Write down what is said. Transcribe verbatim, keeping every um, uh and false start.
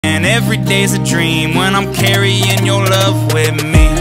And every day's a dream when I'm carrying your love with me.